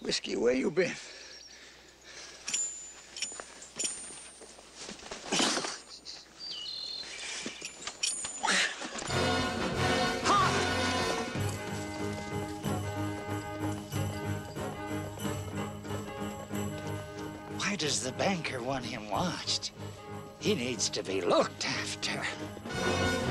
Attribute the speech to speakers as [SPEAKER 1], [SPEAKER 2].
[SPEAKER 1] Whiskey, where you been?
[SPEAKER 2] Why does the banker want him watched? He needs to be looked after.